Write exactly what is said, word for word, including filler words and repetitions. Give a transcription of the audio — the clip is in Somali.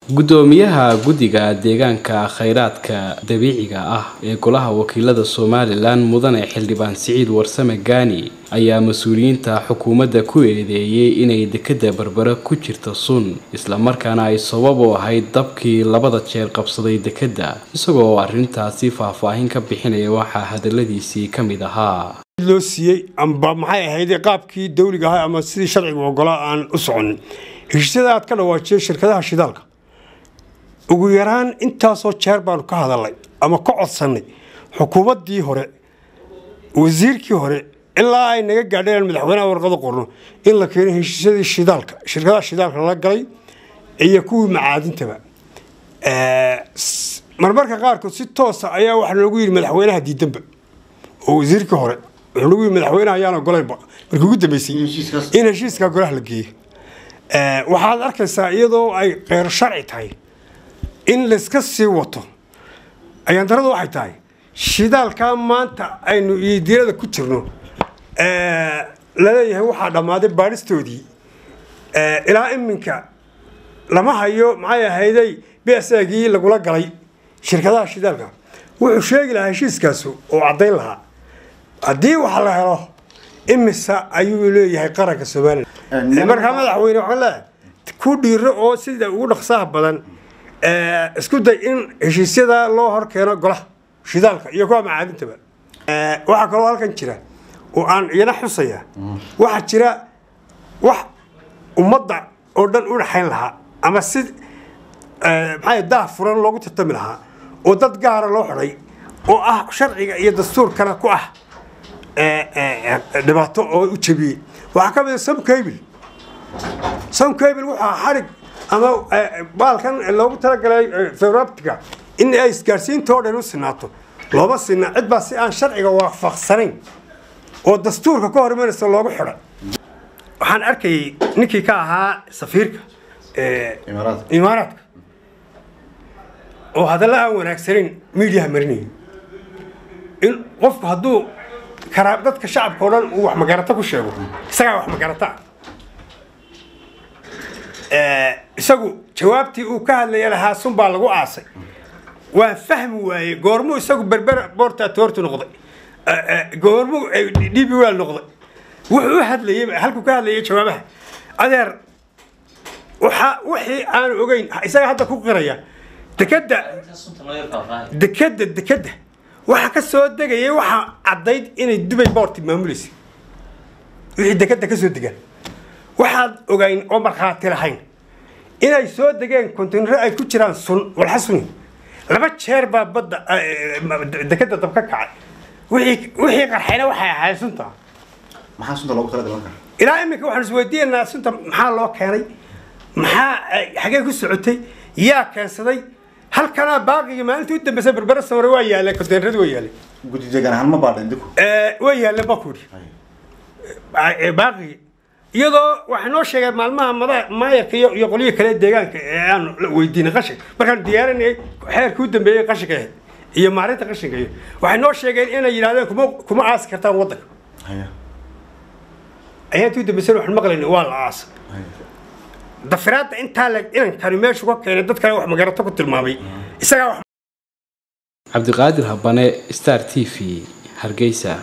gudoomiyaha guddiga deegaanka khayraadka dabiiciga ah ee golaha wakiilada Soomaaliland mudane xildhibaan Siciid Warsame Gaani ayaa mas'uuliyiinta xukuumadda ku eedeeyay inay dekada Berbera ku jirto sun isla markaana ay sabab u ahayd dabkii labada jeer qabsaday dekada isagoo arrintaasi faahfaahin ka bixinaya waxa hadaladiisii kamid ahaa loo siiyay amba maxay ahayd qaabkii dawliga ah ama sidii sharciga ogolaa aan u socon heshiisyada aad ka dhawaajiyay shirkadaha shidaalka ugu yaraan intaasoo jeer baan ka hadalay ama ka codsanay xukuumaddii hore wasiirkii hore ilaa ay naga gaadheen madaxweynaha warqada qorno in la keenay heshiisyadii shidaalka shirkadaha shidaalka la galay iyo kuwii macaadintaba ee marmarka qaarkood si toos ah ayaa wax loogu yiri madaxweynaha diidanba oo wasiirkii hore wuxuu loogu yiri madaxweynaha ayaana golayba markii ugu dambeysay in heshiiska golaha la geeyay ee waxaad arkaysaa iyadoo ay qeyr sharci tahay in la iska sii wato ayaan daradu waxay tahay shidaalka maanta aynu iidirada ku jirno ee la leeyahay waxa dhamaaday baaristoodii ee ilaa iminka lama hayo maxay ahayday beesagii lagu la galay shirkadaha shidaalka wuxuu sheegi lahaa heshiiskaas oo cadeyn lahaa hadii wax la helo imisa ayuu leeyahay qaranka Soomaaliland marka madaxweyne waxa la ku dhiiro oo sida ugu dhaqsaha badan ee isku day in heshiisyada loo hor keeno golaha shidaalka iyo kuwa macaadintaba ee waxa kale oo halkan jira oo aan iyana xusaya waxa jira wax ummadda oo dhan u dhaxayn lahaa ama si ee maxay daa furan loogu tartami lahaa oo dad gaar ah loo xiray oo ah sharciga iyo dastuurkana ku ah ee dhibaato oo u jabiyay waxa ka mid ah Sam Cable Sam Cable waxa xarig ama baalkan loogu talagalay fiberoptica in ay isgaarsiinta dhan u sinaato looba sinaa cid baa si aan sharciga waafaqsanayn oo dastuurka ka hormaraysa loogu xiray waxaan arkay ninkii ka ahaa safiirka ee Imaaraadka oo hadalada wanaagsan media marinay in qofku haduu karaab dadka shacabka oo dhan uu wax magarata ku sheego isaga wax magarata ee isagu jawaabtii uu ka hadlayay lahaa sun baa lagu aasay waan fahmi waayay goormo isagu Berbera boorta toortu noqday ee goormo D B wal noqday wuxuu hadlayay halku ka hadlayay jawaabaha adeer waxa wixii aan ogeyn isaga hadda ku qiraya dekada dekada dekada waxa ka soo degayay waxa cadayd inay Dubai boorti maamulayso wixii dekada ka soo degan waxaad ogeyn oo marxaati lahayn inay soo degeen container ay ku jiraan sun wal xasun laba jeer baa badda dekada dabka kacay wixii wixii qarxayna waxa ahayd sunta maxaa sunta loogu talagalay markaa ilaa imika waxaan isweydiinaa sunta maxaa loo keenay maxaa xagee ku socotay yaa keensaday halkana baaqiga maalintii u dambeysay Berbera sawir waa yaalay container waa yaalay guddi deegaan ahaan ma baadhin dinku ee waa yaalay bakuuri ee baaqi iyadoo waxa noo sheegay maalmaha maayarka iyo qoliyo kale deegaanka ee aan weydiinay qashin markaan diyaarinay xeerkii u dambeeyay qashinka iyo maareynta qashinka waxa noo sheegeen inay yiraahdeen kuma kuma aas kartaan wadanka haya ayatu dambeysay wax maqlaynay waa la aas dafraad inta la in kari meeshu ka keenay dad kale wax magarato ku tilmaamay isaga Cabdiqaadir Habane Star T V Hargeysa.